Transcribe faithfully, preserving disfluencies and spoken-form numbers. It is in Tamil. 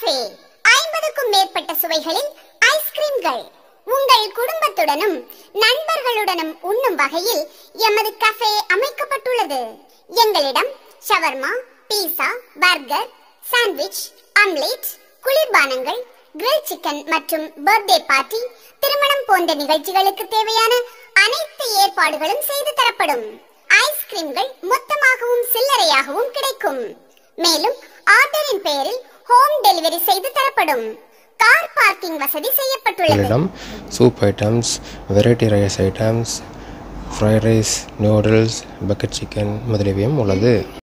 கஃபே ஐம்பதுக்கும் மேற்பட்ட சுவைகளில் ஐஸ்கிரீம்கள் உங்கள் குடும்பத்துடனும் நண்பர்களுடனும் உண்ணும் வகையில் எமது கஃபே அமைக்கப்பட்டுள்ளது. எங்களிடம் shawarma, pizza, burger, sandwich, omelette, குளிர்பானங்கள், கிரில் சிக்கன் மற்றும் பர்த்டே பார்ட்டி, திருமணம் போன்ற நிகழ்ச்சிகளுக்கு தேவையான அனைத்து ஏற்பாடுகளும் செய்து தரப்படும். ஐஸ்கிரீம்கள் மொத்தமாகவும் சில்லறையாகவும் கிடைக்கும். மேலும் ஆர்டரின் பெயரில் ஹோம் டெலிவரி செய்து தரப்படும். கார் பார்க்கிங் வசதி செய்யப்பட்டுள்ளது. Soup items, variety rice items, fried rice, noodles, bucket chicken முதலியவையும் உள்ளது.